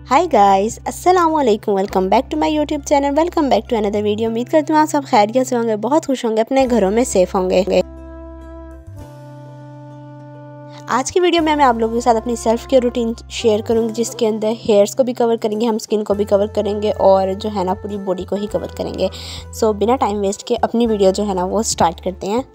हाय guys, अस्सलाम वालेकुम। Welcome back to my YouTube channel. Welcome back to another video. उम्मीद करती हूँ आप सब खैरियत से होंगे, बहुत खुश होंगे, अपने घरों में सेफ होंगे। आज की वीडियो में मैं आप लोगों के साथ अपनी सेल्फ केयर रूटीन शेयर करूंगी, जिसके अंदर हेयर्स को भी कवर करेंगे, हम स्किन को भी कवर करेंगे और जो है ना पूरी बॉडी को ही कवर करेंगे। सो बिना टाइम वेस्ट के अपनी वीडियो जो है ना वो स्टार्ट करते हैं।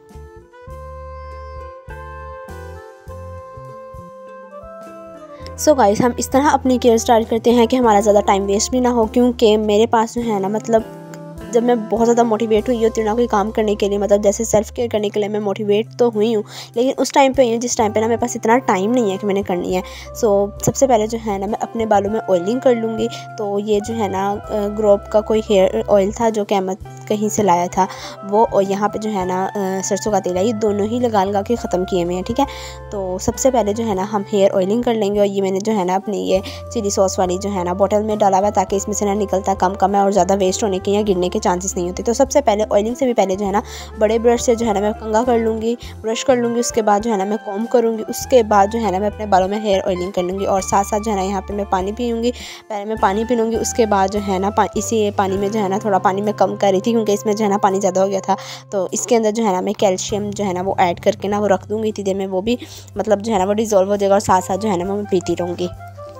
सो गाइस, हम इस तरह अपनी केयर स्टार्ट करते हैं कि हमारा ज़्यादा टाइम वेस्ट भी ना हो, क्योंकि मेरे पास जो है ना मतलब जब मैं बहुत ज़्यादा मोटिवेट हुई होती हूँ ना कोई काम करने के लिए, मतलब जैसे सेल्फ केयर करने के लिए मैं मोटिवेट तो हुई हूँ, लेकिन उस टाइम पे हुई हूँ जिस टाइम पे ना मेरे पास इतना टाइम नहीं है कि मैंने करनी है। सो सबसे पहले जो है ना मैं अपने बालों में ऑयलिंग कर लूँगी। तो ये जो है ना ग्रोप का कोई हेयर ऑयल था जो कि अहमद कहीं से लाया था वो, और यहाँ पे जो है ना सरसों का तेल है, ये दोनों ही लगा के ख़त्म किए हुए हैं। ठीक है, तो सबसे पहले जो है ना हम हेयर ऑयलिंग कर लेंगे। और ये मैंने जो है ना अपनी ये चिली सॉस वाली जो है ना बोतल में डाला हुआ है, ताकि इसमें से ना निकलता कम है और ज़्यादा वेस्ट होने के या गिरने के चांसेस नहीं होते। तो सबसे पहले ऑयलिंग से भी पहले जो है ना बड़े ब्रश से जो है ना मैं कंघा कर लूँगी, ब्रश कर लूँगी। उसके बाद जो है ना मैं कॉम्ब करूँगी। उसके बाद जो है ना मैं अपने बालों में हेयर ऑयलिंग कर लूँगी और साथ साथ जो है ना यहाँ पे मैं पानी पीऊँगी। पहले मैं पानी पी लूँगी, उसके बाद जो है ना इसी पानी में जो है ना थोड़ा पानी मैं कम कर रही थी क्योंकि इसमें जो है ना पानी ज़्यादा हो गया था। तो इसके अंदर जो है ना मैं कैल्शियम जो है ना वो ऐड करके ना वो रख दूँगी। इतनी देर में वो भी मतलब जो है ना वो डिज़ोल्व हो जाएगा और साथ साथ जो है ना मैं पीती रहूँगी।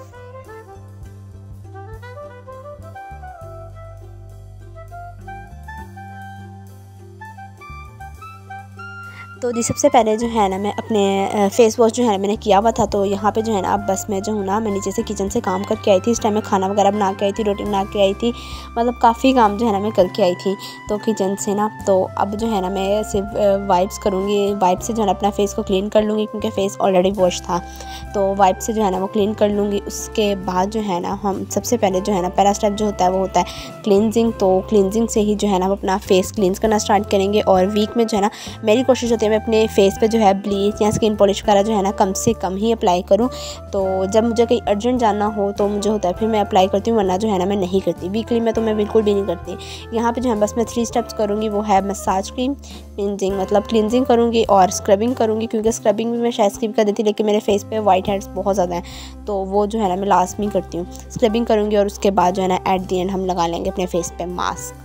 तो जी सबसे पहले जो है ना मैं अपने फेस वॉश जो है ना मैंने किया हुआ था। तो यहाँ पे जो है ना अब बस मैं जो हूँ ना मैं नीचे से किचन से काम करके आई थी। इस टाइम मैं खाना वगैरह बना के आई थी, रोटी बना के आई थी, मतलब काफ़ी काम जो है ना मैं करके आई थी तो किचन से ना। तो अब जो है ना मैं सिर्फ वाइप्स करूँगी, वाइप से जो है ना अपना फेस को क्लीन कर लूँगी क्योंकि फेस ऑलरेडी वॉश था। तो वाइप से जो है ना वो क्लीन कर लूँगी। उसके बाद जो है ना हम सबसे पहले जो है ना पहला स्टेप जो होता है वो होता है क्लींजिंग। तो क्लींजिंग से ही जो है ना हम अपना फेस क्लींस करना स्टार्ट करेंगे। और वीक में जो है ना मेरी कोशिश होती है मैं अपने फेस पे जो है ब्लीच या स्किन पॉलिश वगैरह जो है ना कम से कम ही अप्लाई करूँ। तो जब मुझे कहीं अर्जेंट जाना हो तो मुझे होता है फिर मैं अप्लाई करती हूँ, वरना जो है ना मैं नहीं करती। वीकली में तो मैं बिल्कुल भी नहीं करती। यहाँ पे जो है बस मैं 3 स्टेप्स करूँगी, वो है मसाज क्रीम, क्लींजिंग मतलब क्लींजिंग करूँगी और स्क्रबिंग करूँगी, क्योंकि स्क्रबिंग भी मैं शायद स्किप कर देती, लेकिन मेरे फेस पे वाइट हेड्स बहुत ज़्यादा हैं तो वो जो है ना मैं लास्ट में करती हूँ। स्क्रबिंग करूँगी और उसके बाद जो है ना एट दी एंड हम लगा लेंगे अपने फेस पे मास्क।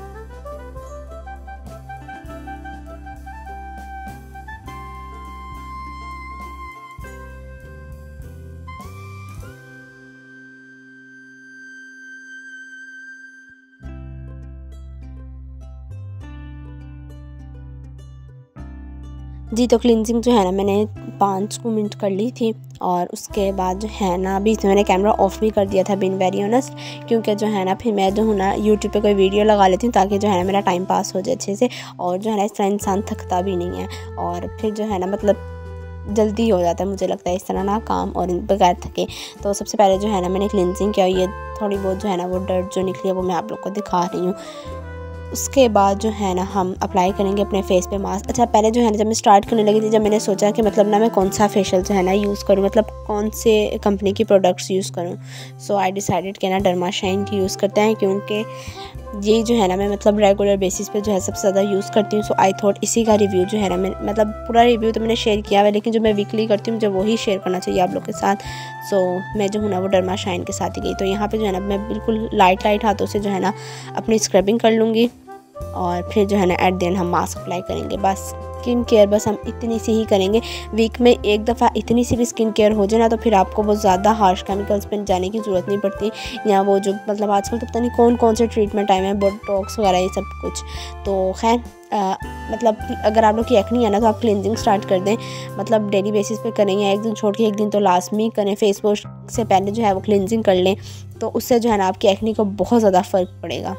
जी तो क्लींजिंग जो है ना मैंने 5 मिनट कर ली थी। और उसके बाद जो है ना अभी इसमें मैंने कैमरा ऑफ भी कर दिया था, बीइंग वेरी ऑनेस्ट, क्योंकि जो है ना फिर मैं जो हूँ ना यूट्यूब पे कोई वीडियो लगा लेती हूँ ताकि जो है ना मेरा टाइम पास हो जाए अच्छे से। और जो है ना इस तरह इंसान थकता भी नहीं है और फिर जो है ना मतलब जल्दी हो जाता है, मुझे लगता है इस तरह ना काम और बगैर थके। तो सबसे पहले जो है ना मैंने क्लींजिंग किया। ये थोड़ी बहुत जो है ना वो डर्ट जो निकली है वो मैं आप लोग को दिखा रही हूँ। उसके बाद जो है ना हम अप्लाई करेंगे अपने फेस पे मास्क। अच्छा, पहले जो है ना जब मैं स्टार्ट करने लगी थी, जब मैंने सोचा कि मतलब ना मैं कौन सा फेशियल जो है ना यूज़ करूँ, मतलब कौन से कंपनी की प्रोडक्ट्स यूज़ करूँ, सो आई डिसाइडेड कि ना डर्माशाइन की यूज़ करते हैं, क्योंकि ये जो है ना मैं मतलब रेगुलर बेसिस पे जो है सबसे ज़्यादा यूज़ करती हूँ। सो आई थॉट इसी का रिव्यू जो है ना मैं मतलब पूरा रिव्यू तो मैंने शेयर किया हुआ है, लेकिन जो मैं वीकली करती हूँ मुझे वही शेयर करना चाहिए आप लोग के साथ। सो मैं जो हूँ ना वो डर्माशाइन के साथ ही गई। तो यहाँ पे जो है ना मैं बिल्कुल लाइट हाथों से जो है ना अपनी स्क्रबिंग कर लूँगी और फिर जो है ना एट द एंड हम मास्क अप्लाई करेंगे। बस स्किन केयर बस हम इतनी सी ही करेंगे। वीक में एक दफ़ा इतनी सी भी स्किन केयर हो जाए ना तो फिर आपको वो ज़्यादा हार्श केमिकल्स पे जाने की ज़रूरत नहीं पड़ती, या वो जो मतलब आजकल तो पता नहीं कौन से ट्रीटमेंट आए हैं, बोटॉक्स वगैरह ये सब कुछ। तो खैर मतलब अगर आप लोग की एक्नी है ना तो आप क्लिनजिंग स्टार्ट कर दें, मतलब डेली बेसिस पे करेंगे, एक दिन छोड़ के एक दिन तो लाजमी करें। फेस वॉश से पहले जो है वो क्लिनजिंग कर लें, तो उससे जो है ना आपकी एक्नी को बहुत ज़्यादा फ़र्क पड़ेगा।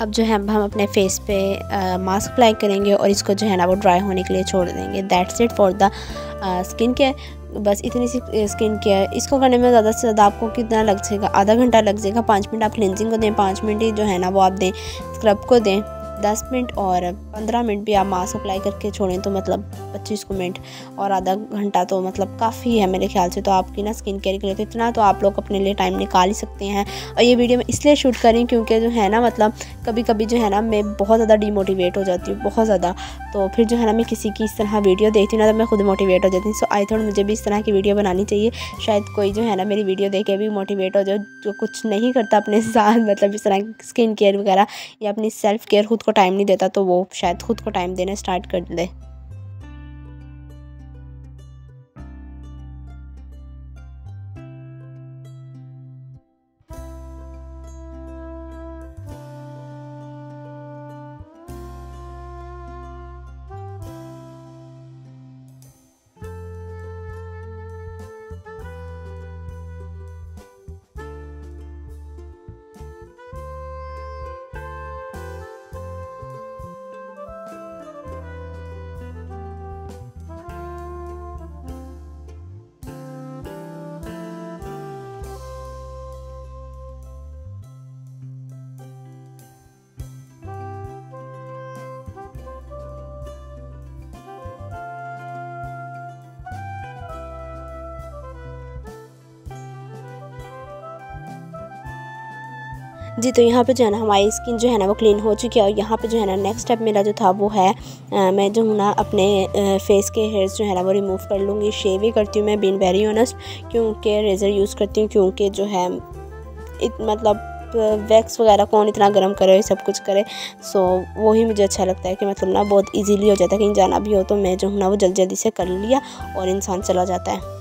अब जो है हम अपने फेस पे मास्क अप्लाई करेंगे और इसको जो है ना वो ड्राई होने के लिए छोड़ देंगे। That's it for the skin care. बस इतनी सी स्किन केयर। इसको करने में ज़्यादा से ज़्यादा आपको कितना लग जाएगा, आधा घंटा लग जाएगा। 5 मिनट आप क्लिनजिंग को दें, 5 मिनट ही जो है ना वो आप दें स्क्रब को दें, 10 मिनट और 15 मिनट भी आप मास्क अप्लाई करके छोड़ें तो मतलब 25 मिनट और आधा घंटा तो मतलब काफ़ी है मेरे ख्याल से। तो आपकी ना स्किन केयर के लिए तो इतना तो आप लोग अपने लिए टाइम निकाल ही सकते हैं। और ये वीडियो मैं इसलिए शूट कर रही हूँ क्योंकि जो है ना मतलब कभी कभी जो है ना मैं बहुत ज़्यादा डीमोटिवेट हो जाती हूँ, बहुत ज़्यादा। तो फिर जो है ना मैं किसी की इस तरह वीडियो देखती हूँ ना तो मैं खुद मोटिवेट हो जाती हूँ। सो आई थॉट मुझे भी इस तरह की वीडियो बनानी चाहिए, शायद कोई जो है ना मेरी वीडियो देख के भी मोटिवेट हो जाए, जो कुछ नहीं करता अपने साथ मतलब इस तरह स्किन केयर वगैरह या अपनी सेल्फ केयर खुद को टाइम नहीं देता, तो वो शायद खुद को टाइम देना स्टार्ट कर दे। जी, तो यहाँ पे जो है ना हमारी स्किन जो है ना वो क्लीन हो चुकी है। और यहाँ पे जो है ना नेक्स्ट स्टेप मेरा जो था वो है मैं जो हूँ ना अपने फेस के हेयर्स जो है ना वो रिमूव कर लूँगी। शेव ही करती हूँ मैं, बीइंग वेरी ऑनेस्ट, क्योंकि रेज़र यूज़ करती हूँ, क्योंकि जो है मतलब वैक्स वगैरह कौन इतना गर्म करे, सब कुछ करे। सो वही मुझे अच्छा लगता है कि मतलब ना बहुत इजीली हो जाता है, कहीं जाना भी हो तो मैं जो हूँ ना वो जल्दी जल्दी से कर लिया और इंसान चला जाता है।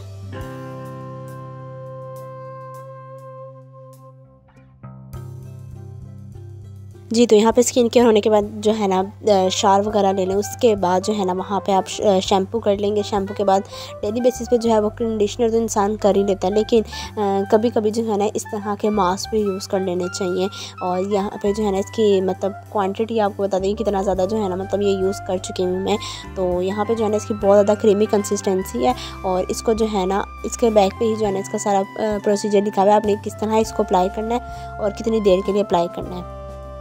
जी, तो यहाँ पे स्किन केयर होने के बाद जो है ना शावर वगैरह ले लें। उसके बाद जो है ना वहाँ पे आप शैम्पू कर लेंगे। शैम्पू के बाद डेली बेसिस पे जो है वो कंडीशनर तो इंसान कर ही लेता है, लेकिन कभी कभी जो है ना इस तरह के मास्क भी यूज़ कर लेने चाहिए। और यहाँ पे जो है ना इसकी मतलब क्वांटिटी आपको बता दें कितना ज़्यादा जो है ना मतलब ये यूज़ कर चुकी हूँ मैं। तो यहाँ पर जो है ना इसकी बहुत ज़्यादा क्रीमी कंसिस्टेंसी है। और इसको जो है ना इसके बैक पे ही जो है ना इसका सारा प्रोसीजर लिखा हुआ है, आपने किस तरह इसको अप्लाई करना है और कितनी देर के लिए अप्लाई करना है।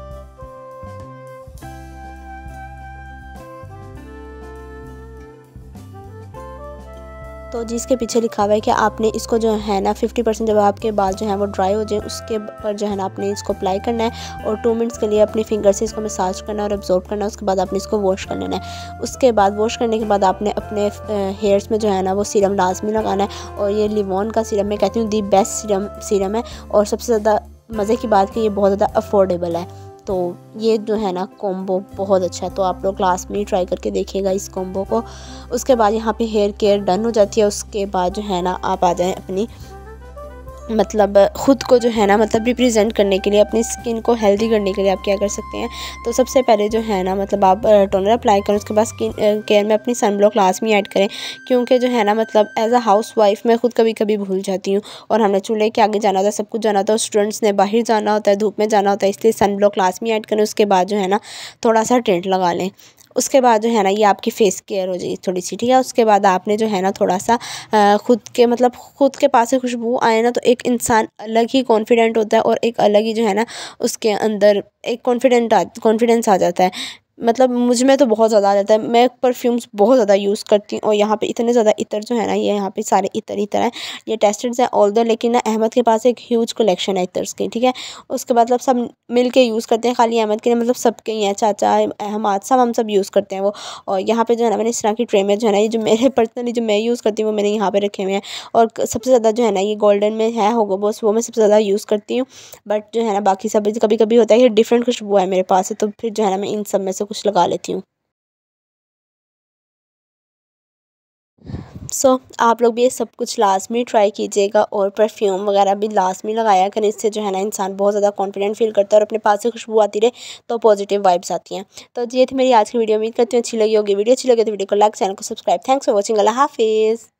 तो जिसके पीछे लिखा हुआ है कि आपने इसको जो है ना 50% जब आपके बाल जो है वो ड्राई हो जाए उसके पर जो है ना आपने इसको अप्लाई करना है और 2 मिनट्स के लिए अपने फिंगर से इसको मसाज करना है और अब्जॉर्ब करना है। उसके बाद आपने इसको वॉश कर लेना है। उसके बाद वॉश करने के बाद आपने अपने हेयर्स में जो है ना वो सीरम लाजमी लगाना है। और ये लिवॉन का सीरम मैं कहती हूँ दी बेस्ट सीरम है। और सबसे ज़्यादा मज़े की बात कि ये बहुत ज़्यादा अफोर्डेबल है। तो ये जो है ना कॉम्बो बहुत अच्छा है, तो आप लोग क्लास में ही ट्राई करके देखिएगा इस कॉम्बो को। उसके बाद यहाँ पे हेयर केयर डन हो जाती है। उसके बाद जो है ना आप आ जाएं अपनी मतलब ख़ुद को जो है ना मतलब रिप्रेजेंट करने के लिए, अपनी स्किन को हेल्दी करने के लिए आप क्या कर सकते हैं। तो सबसे पहले जो है ना मतलब आप टोनर अप्लाई करें। उसके बाद स्किन केयर में अपनी सन ब्लॉक लाजमी ऐड करें, क्योंकि जो है ना मतलब एज अ हाउस वाइफ मैं खुद कभी कभी भूल जाती हूँ और हमने चूल्हे के आगे जाना होता है, सब कुछ जाना होता है, स्टूडेंट्स ने बाहर जाना होता है, धूप में जाना होता है, इसलिए सन ब्लॉक लाजमी ऐड करें। उसके बाद जो है ना थोड़ा सा टेंट लगा लें। उसके बाद जो है ना ये आपकी फेस केयर हो जाएगी थोड़ी सी, ठीक है। उसके बाद आपने जो है ना थोड़ा सा खुद के मतलब खुद के पास से खुशबू आए ना तो एक इंसान अलग ही कॉन्फिडेंट होता है और एक अलग ही जो है ना उसके अंदर एक कॉन्फिडेंस आ जाता है। मतलब मुझ में तो बहुत ज़्यादा आ जाता है। मैं परफ्यूम्स बहुत ज़्यादा यूज़ करती हूँ और यहाँ पे इतने ज़्यादा इतर जो है ना ये यहाँ पे सारे इतर हैं, ये टेस्टेड हैं ऑल्दो, लेकिन ना अहमद के पास एक ह्यूज कलेक्शन है इतर्स की, ठीक है। उसके बाद मतलब सब मिल के यूज़ करते हैं, खाली अहमद के लिए मतलब सबके ही हैं, चाचा अहमद सब हम सब यूज़ करते हैं वो। और यहाँ पे जो है ना मैंने इस तरह की ट्रे में जो है ना ये जो मेरे पर्सनली जो मैं यूज़ करती हूँ वो मैंने यहाँ पे रखे हुए हैं। और सबसे ज़्यादा जो है ना ये गोल्डन में है होगो बॉस, वो मैं सबसे ज़्यादा यूज़ करती हूँ। बट जो है ना बाकी सब कभी कभी होता है कि डिफरेंट खुशबू है मेरे पास है, तो फिर जो है ना मैं इन सब में से कुछ लगा लेती हूँ। आप लोग भी ये सब कुछ लाजमी ट्राई कीजिएगा और परफ्यूम वगैरह भी लाजमी लगाया करें। इससे जो है ना इंसान बहुत ज़्यादा कॉन्फिडेंट फील करता है और अपने पास से खुशबू आती रहे तो पॉजिटिव वाइब्स आती हैं। तो ये थी मेरी आज की वीडियो, उम्मीद करती हूँ अच्छी लगी होगी। वीडियो अच्छी लगी तो वीडियो को लाइक, चैनल को सब्सक्राइब। Thanks for watching. अल्लाह हाफिज़।